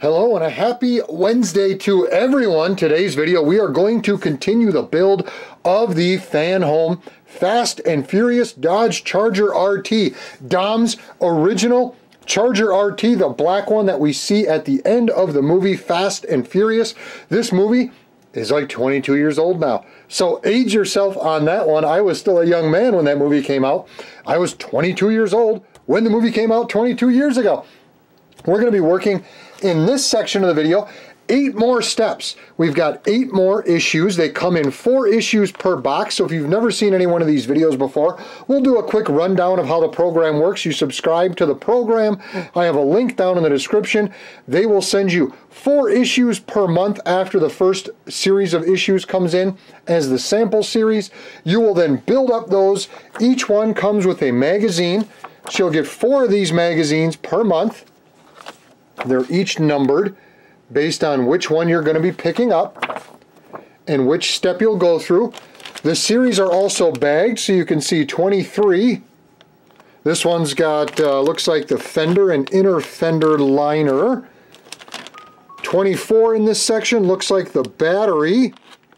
Hello and a happy Wednesday to everyone. Today's video, we are going to continue the build of the Fanhome Fast and Furious Dodge Charger RT. Dom's original Charger RT, the black one that we see at the end of the movie Fast and Furious. This movie is like 22 years old now. So age yourself on that one. I was still a young man when that movie came out. I was 22 years old when the movie came out 22 years ago. We're going to be working in this section of the video 8 more steps. We've got 8 more issues. They come in 4 issues per box. So if you've never seen any one of these videos before, we'll do a quick rundown of how the program works. You subscribe to the program. I have a link down in the description. They will send you 4 issues per month after the first series of issues comes in as the sample series. You will then build up those. Each one comes with a magazine. So you'll get 4 of these magazines per month. They're each numbered based on which one you're going to be picking up and which step you'll go through. The series are also bagged, so you can see 23. This one's got, looks like the fender and inner fender liner. 24 in this section looks like the battery.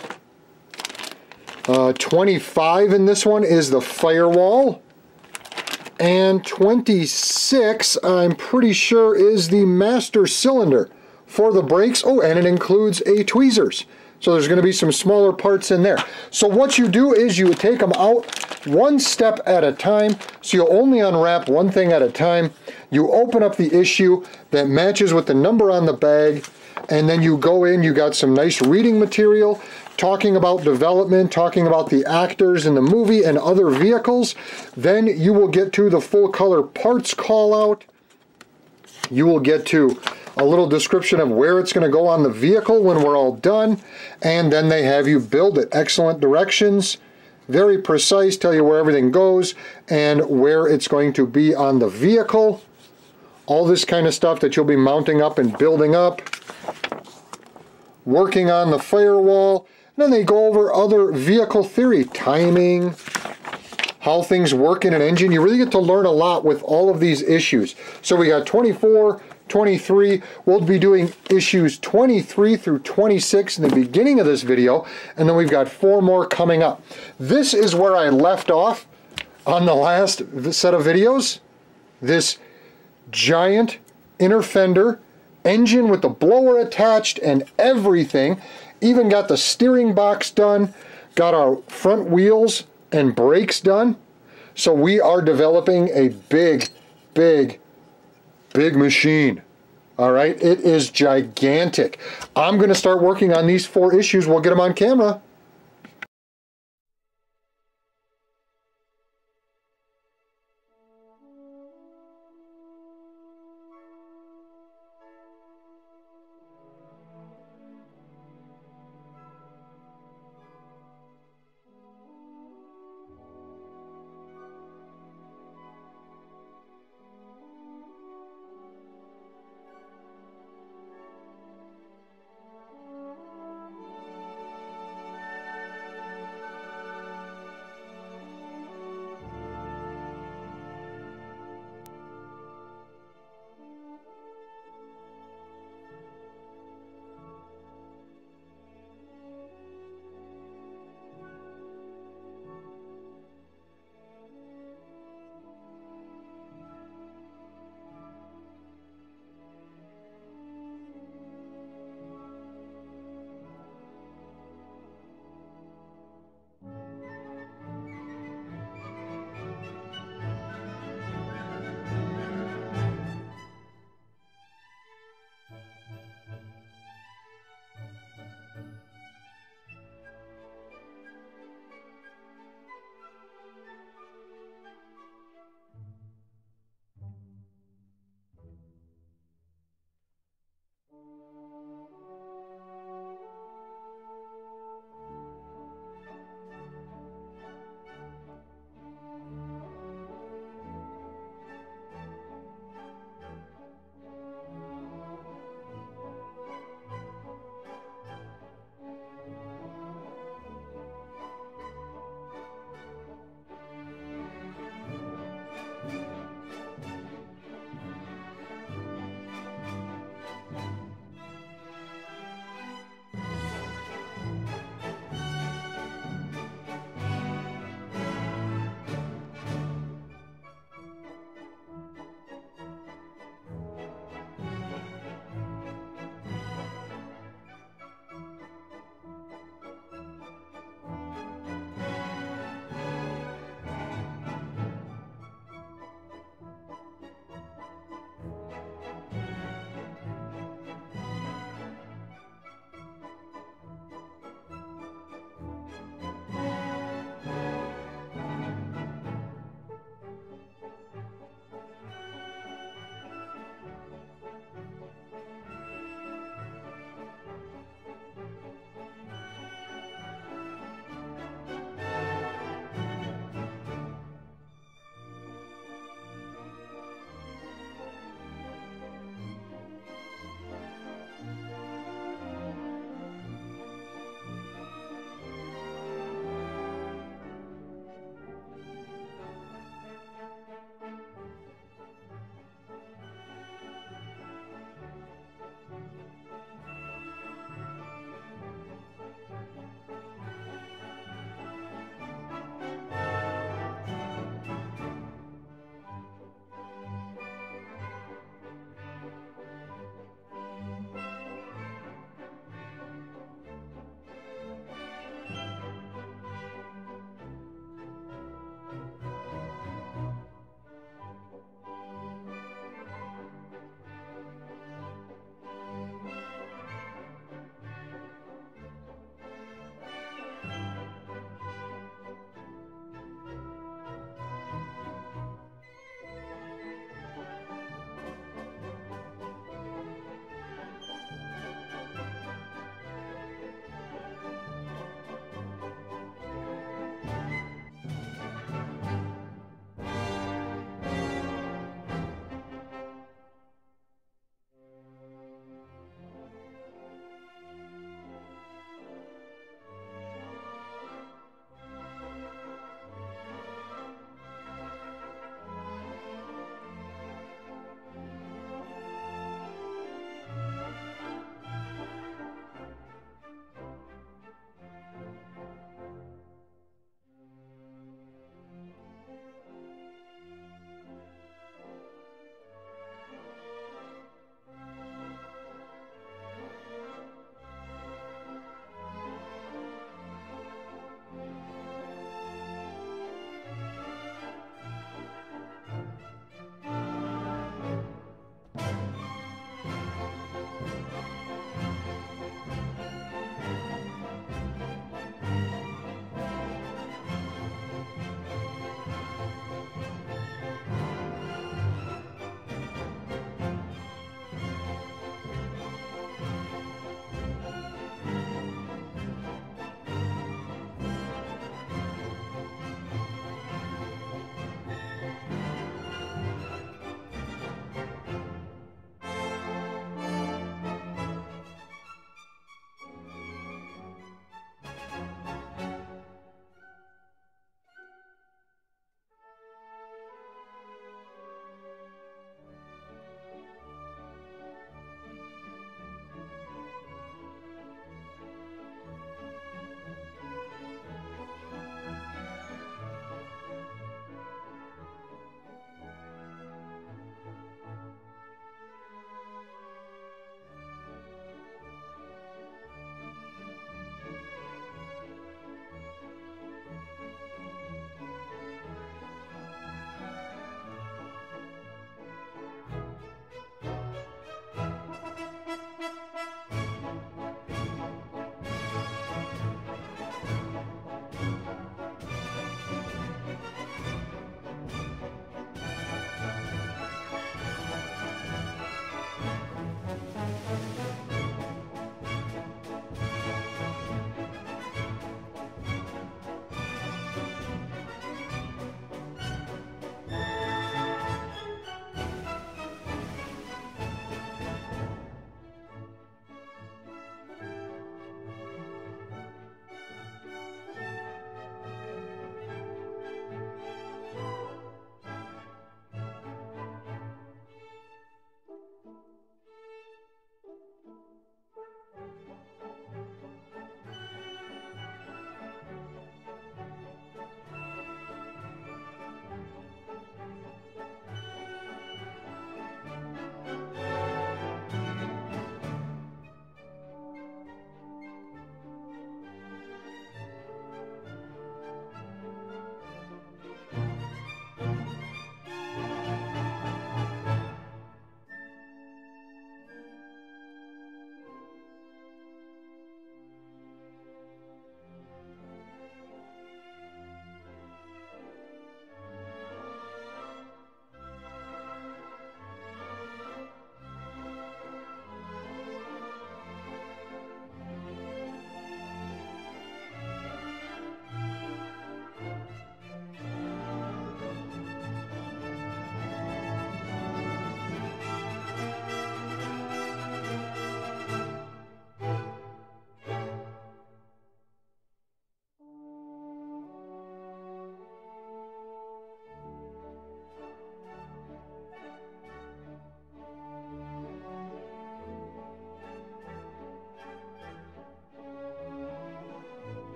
25 in this one is the firewall. And 26, I'm pretty sure, is the master cylinder for the brakes. Oh, and it includes a tweezers. So there's going to be some smaller parts in there. So what you do is you take them out one step at a time. So you'll only unwrap one thing at a time. You open up the issue that matches with the number on the bag. And then you go in, you got some nice reading material, talking about development, talking about the actors in the movie and other vehicles. Then you will get to the full color parts call out. You will get to a little description of where it's going to go on the vehicle when we're all done. And then they have you build it. Excellent directions, very precise, tell you where everything goes and where it's going to be on the vehicle. All this kind of stuff that you'll be mounting up and building up. Working on the firewall. Then they go over other vehicle theory, timing, how things work in an engine. You really get to learn a lot with all of these issues. So we got 24, 23. We'll be doing issues 23 through 26 in the beginning of this video, and then we've got 4 more coming up. This is where I left off on the last set of videos. This giant inner fender engine with the blower attached and everything. Even got the steering box done, got our front wheels and brakes done. So we are developing a big machine. All right, it is gigantic. I'm going to start working on these 4 issues. We'll get them on camera.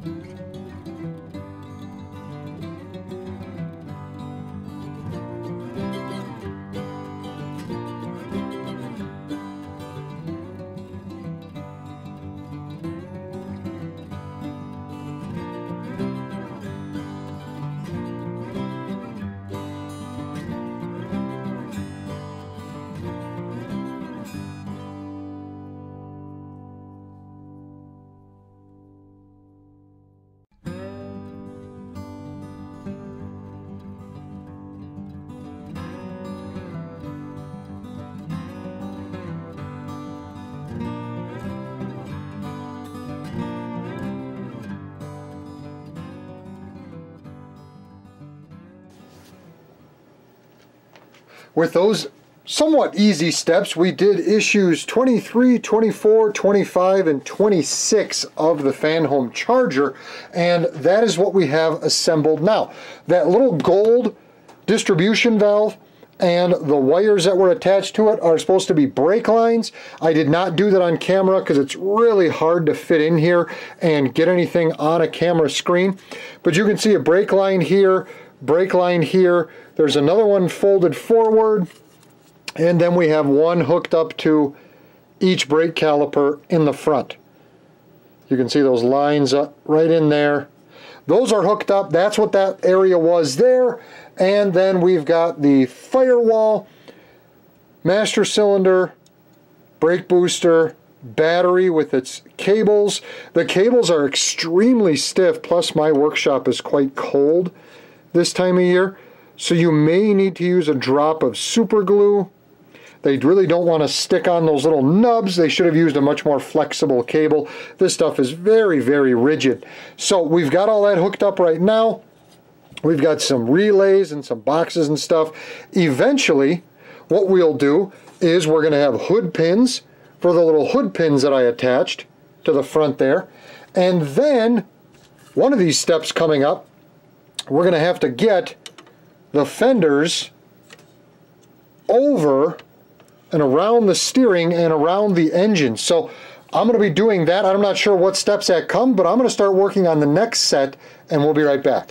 With those somewhat easy steps, we did issues 23, 24, 25, and 26 of the Fanhome charger, and that is what we have assembled now. That little gold distribution valve and the wires that were attached to it are supposed to be brake lines. I did not do that on camera because it's really hard to fit in here and get anything on a camera screen. But you can see a brake line here, brake line here. There's another one folded forward, and then we have one hooked up to each brake caliper in the front. You can see those lines up right in there. Those are hooked up. That's what that area was there. And then we've got the firewall, master cylinder, brake booster, battery with its cables. The cables are extremely stiff, plus my workshop is quite cold this time of year. So you may need to use a drop of super glue. They really don't want to stick on those little nubs. They should have used a much more flexible cable. This stuff is very, very rigid. So we've got all that hooked up right now. We've got some relays and some boxes and stuff. Eventually, what we'll do is we're going to have hood pins for the little hood pins that I attached to the front there. And then, one of these steps coming up, we're going to have to get the fenders over and around the steering and around the engine. So I'm going to be doing that. I'm not sure what steps that come, but I'm going to start working on the next set, and we'll be right back.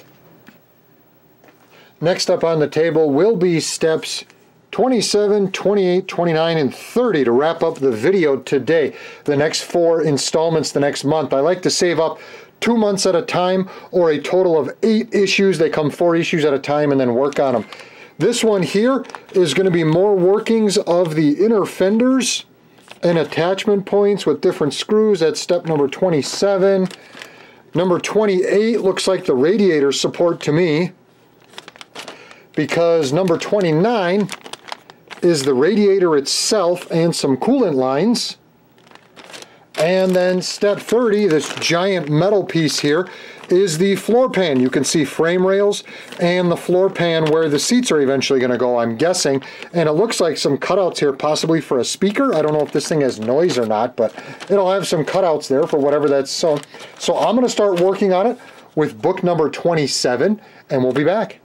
Next up on the table will be steps 27, 28, 29, and 30 to wrap up the video today. The next 4 installments the next month. I like to save up 2 months at a time, or a total of 8 issues. They come 4 issues at a time and then work on them. This one here is going to be more workings of the inner fenders and attachment points with different screws. That's step number 27. Number 28 looks like the radiator support to me, because number 29 is the radiator itself and some coolant lines. And then step 30, this giant metal piece here, is the floor pan. You can see frame rails and the floor pan where the seats are eventually going to go, I'm guessing. And it looks like some cutouts here, possibly for a speaker. I don't know if this thing has noise or not, but it'll have some cutouts there for whatever that's. So I'm going to start working on it with book number 27, and we'll be back.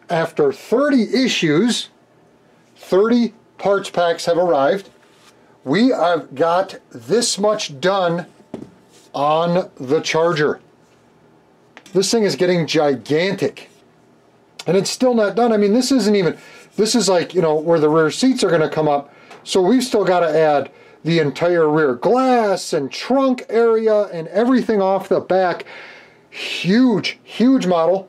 after 30 issues, 30 parts packs have arrived. We have got this much done on the charger. This thing is getting gigantic. And it's still not done. I mean, this isn't even, this is like, you know, where the rear seats are going to come up. So we've still got to add the entire rear glass and trunk area and everything off the back. Huge, huge model.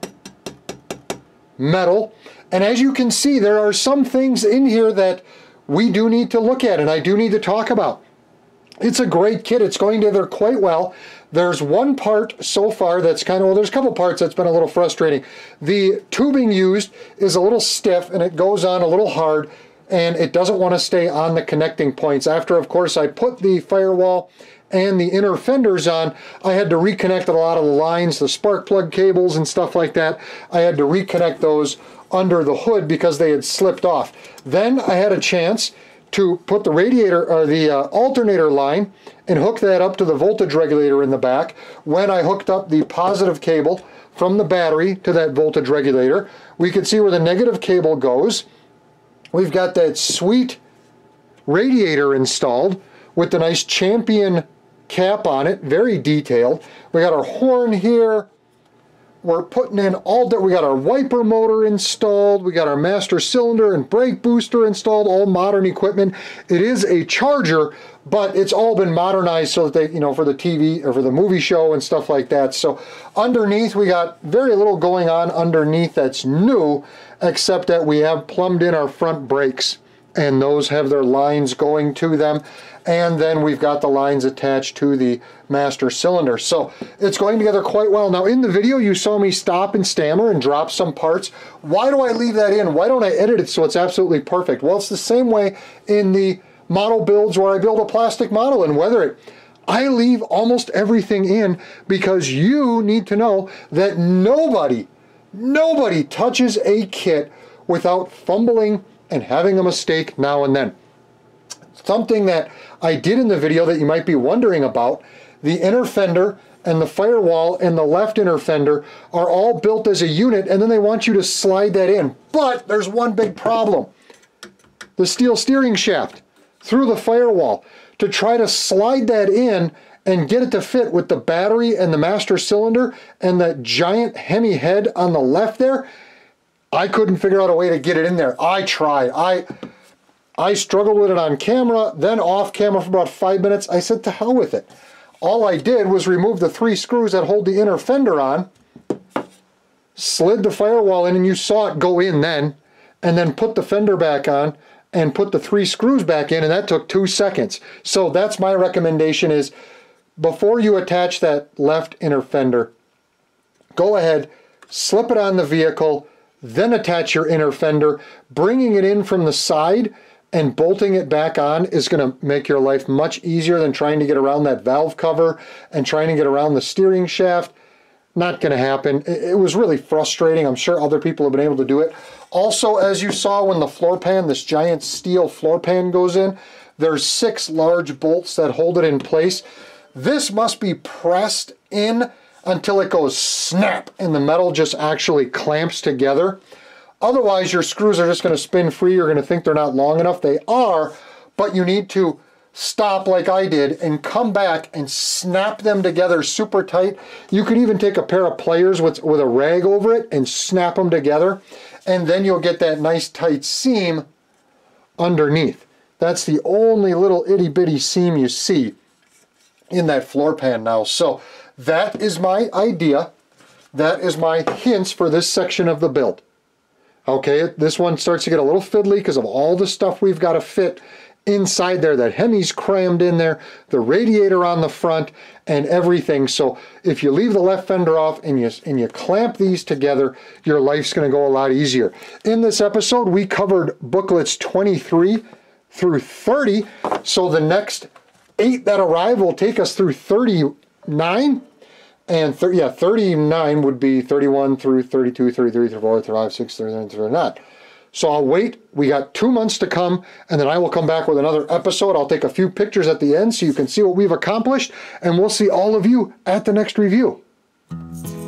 Metal. And as you can see, there are some things in here that we do need to look at and I do need to talk about. It's a great kit. It's going together quite well. There's one part so far that's kind of, well, there's a couple parts that's been a little frustrating. The tubing used is a little stiff and it goes on a little hard and it doesn't want to stay on the connecting points. After, of course, I put the firewall and the inner fenders on, I had to reconnect a lot of the lines, the spark plug cables and stuff like that. I had to reconnect those under the hood because they had slipped off. Then I had a chance to put the radiator or the alternator line and hook that up to the voltage regulator in the back. When I hooked up the positive cable from the battery to that voltage regulator, we could see where the negative cable goes. We've got that sweet radiator installed with the nice Champion cap on it, very detailed. We got our horn here. We're putting in all that. We got our wiper motor installed. We got our master cylinder and brake booster installed, all modern equipment. It is a charger, but it's all been modernized so that they, you know, for the TV or for the movie show and stuff like that. So underneath, we got very little going on underneath that's new, except that we have plumbed in our front brakes and those have their lines going to them. And then we've got the lines attached to the master cylinder. So it's going together quite well. Now in the video you saw me stop and stammer and drop some parts. Why do I leave that in? Why don't I edit it so it's absolutely perfect? Well, it's the same way in the model builds where I build a plastic model and weather it. I leave almost everything in because you need to know that nobody touches a kit without fumbling and having a mistake now and then. Something that I did in the video that you might be wondering about, the inner fender and the firewall and the left inner fender are all built as a unit and then they want you to slide that in. But there's one big problem. The steel steering shaft through the firewall. To try to slide that in and get it to fit with the battery and the master cylinder and that giant Hemi head on the left there, I couldn't figure out a way to get it in there. I tried. I struggled with it on camera, then off camera for about 5 minutes. I said, to hell with it. All I did was remove the 3 screws that hold the inner fender on, slid the firewall in, and you saw it go in then, and then put the fender back on and put the 3 screws back in, and that took 2 seconds. So that's my recommendation is before you attach that left inner fender, go ahead, slip it on the vehicle, then attach your inner fender. Bringing it in from the side and bolting it back on is going to make your life much easier than trying to get around that valve cover and trying to get around the steering shaft. Not going to happen. It was really frustrating. I'm sure other people have been able to do it. Also, as you saw when the floor pan, this giant steel floor pan goes in, there's 6 large bolts that hold it in place. This must be pressed in until it goes snap and the metal just actually clamps together. Otherwise, your screws are just going to spin free. You're going to think they're not long enough. They are, but you need to stop like I did and come back and snap them together super tight. You could even take a pair of pliers with a rag over it and snap them together, and then you'll get that nice tight seam underneath. That's the only little itty bitty seam you see in that floor pan now. So that is my idea. That is my hints for this section of the build. Okay, this one starts to get a little fiddly because of all the stuff we've got to fit inside there. That Hemi's crammed in there, the radiator on the front, and everything. So if you leave the left fender off and you clamp these together, your life's going to go a lot easier. In this episode, we covered booklets 23 through 30. So the next 8 that arrive will take us through 39. And 39 would be 31 through 32, 33, 34, 35, 6, 39, 39. So I'll wait. We got 2 months to come, and then I will come back with another episode. I'll take a few pictures at the end so you can see what we've accomplished, and we'll see all of you at the next review.